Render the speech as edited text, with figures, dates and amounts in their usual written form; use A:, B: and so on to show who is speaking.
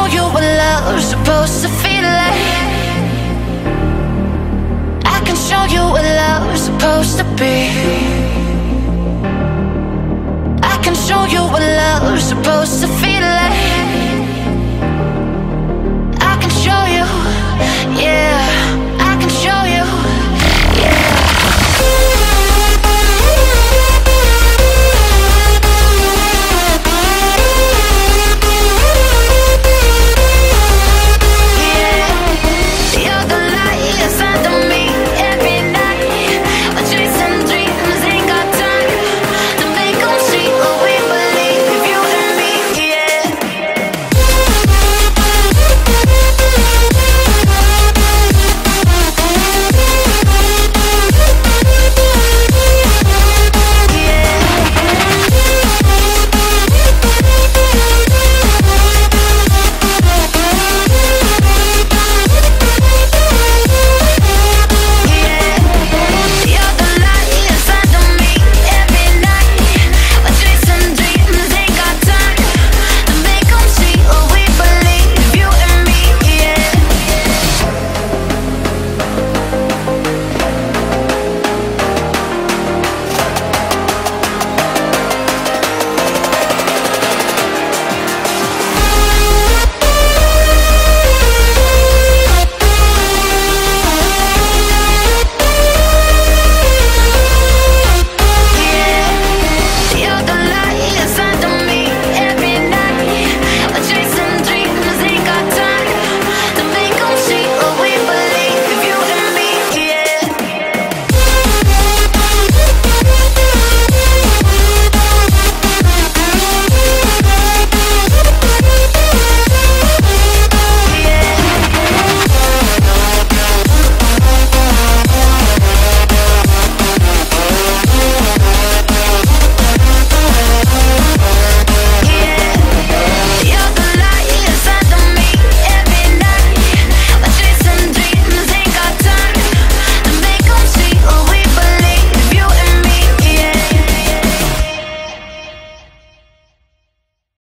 A: show you what love's supposed to feel like. I can show you what love's supposed to be. I can show you what love's supposed to feel like.